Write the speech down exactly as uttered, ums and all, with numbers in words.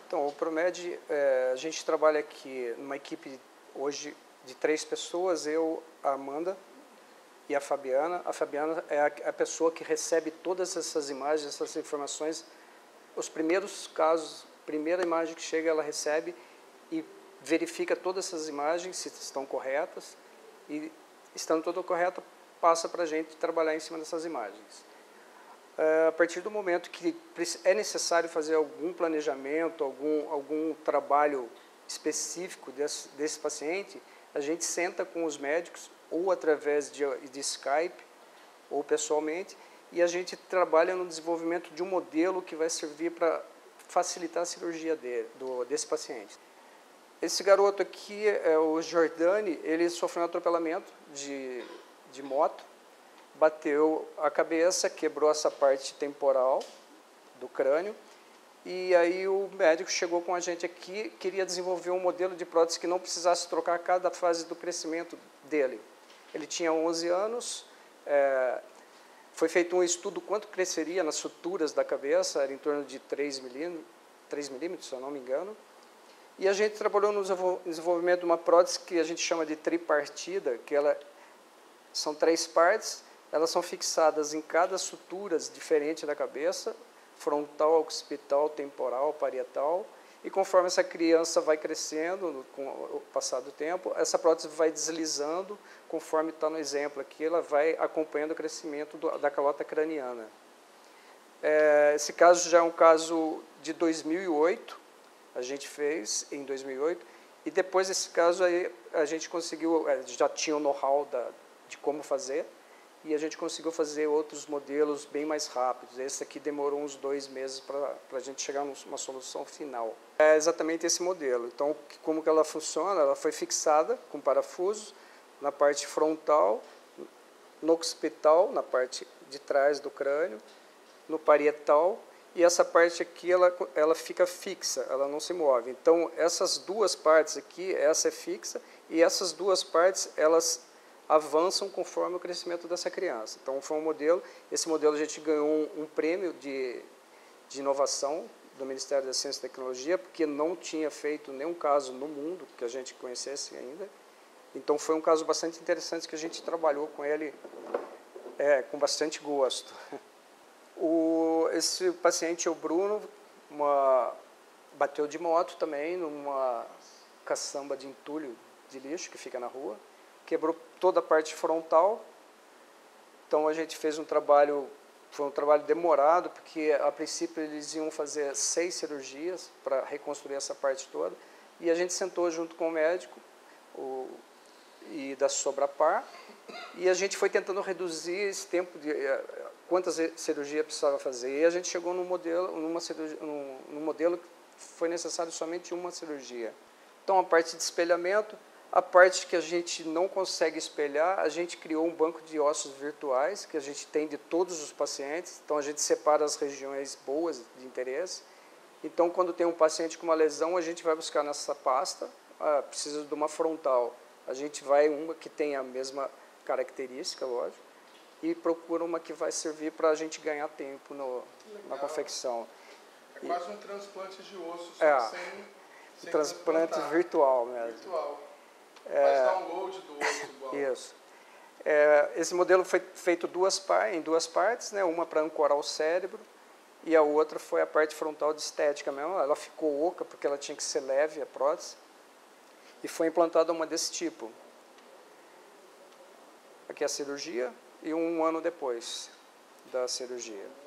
Então, o Promed, é, a gente trabalha aqui numa equipe hoje de três pessoas, eu, a Amanda e a Fabiana. A Fabiana é a, a pessoa que recebe todas essas imagens, essas informações. Os primeiros casos, primeira imagem que chega, ela recebe e verifica todas essas imagens, se estão corretas, e estando tudo correto, passa para a gente trabalhar em cima dessas imagens. A partir do momento que é necessário fazer algum planejamento, algum, algum trabalho específico desse, desse paciente, a gente senta com os médicos, ou através de, de Skype, ou pessoalmente, e a gente trabalha no desenvolvimento de um modelo que vai servir para facilitar a cirurgia dele, do, desse paciente. Esse garoto aqui, é o Jordani, ele sofreu um atropelamento de, de moto, bateu a cabeça, quebrou essa parte temporal do crânio, e aí o médico chegou com a gente aqui, queria desenvolver um modelo de prótese que não precisasse trocar cada fase do crescimento dele. Ele tinha onze anos, é, foi feito um estudo quanto cresceria nas suturas da cabeça, era em torno de três milímetros, se eu não me engano, e a gente trabalhou no desenvolvimento de uma prótese que a gente chama de tripartida, que ela são três partes. Elas são fixadas em cada sutura diferente da cabeça, frontal, occipital, temporal, parietal, e conforme essa criança vai crescendo, com o passar do tempo, essa prótese vai deslizando, conforme está no exemplo aqui, ela vai acompanhando o crescimento do, da calota craniana. É, esse caso já é um caso de dois mil e oito, a gente fez em dois mil e oito, e depois desse caso aí a gente conseguiu, já tinha o know-how de como fazer, e a gente conseguiu fazer outros modelos bem mais rápidos. Esse aqui demorou uns dois meses para a gente chegar a uma solução final. É exatamente esse modelo. Então, como que ela funciona? Ela foi fixada com parafusos na parte frontal, no occipital, na parte de trás do crânio, no parietal, e essa parte aqui ela, ela fica fixa, ela não se move. Então, essas duas partes aqui, essa é fixa, e essas duas partes, elas avançam conforme o crescimento dessa criança. Então, foi um modelo, esse modelo a gente ganhou um, um prêmio de, de inovação do Ministério da Ciência e Tecnologia, porque não tinha feito nenhum caso no mundo que a gente conhecesse ainda. Então, foi um caso bastante interessante que a gente trabalhou com ele é, com bastante gosto. O, esse paciente, o Bruno, uma, bateu de moto também numa caçamba de entulho de lixo que fica na rua, quebrou toda a parte frontal. Então a gente fez um trabalho, foi um trabalho demorado, porque a princípio eles iam fazer seis cirurgias para reconstruir essa parte toda, e a gente sentou junto com o médico o, e da Sobrapar, e a gente foi tentando reduzir esse tempo de quantas cirurgias precisava fazer, e a gente chegou num modelo, numa cirurgia, num, num modelo que foi necessário somente uma cirurgia. Então a parte de espelhamento, a parte que a gente não consegue espelhar, a gente criou um banco de ossos virtuais, que a gente tem de todos os pacientes. Então, a gente separa as regiões boas de interesse. Então, quando tem um paciente com uma lesão, a gente vai buscar nessa pasta, ah, precisa de uma frontal. A gente vai uma que tem a mesma característica, lógico, e procura uma que vai servir para a gente ganhar tempo no, na confecção. É quase um transplante de osso, só é, sem, sem um transplante virtual mesmo. Virtual. É, faz download do osso igual. Isso. É, esse modelo foi feito duas par, em duas partes, né? Uma para ancorar o cérebro e a outra foi a parte frontal de estética mesmo. Ela ficou oca porque ela tinha que ser leve, a prótese, e foi implantada uma desse tipo. Aqui é a cirurgia e um ano depois da cirurgia.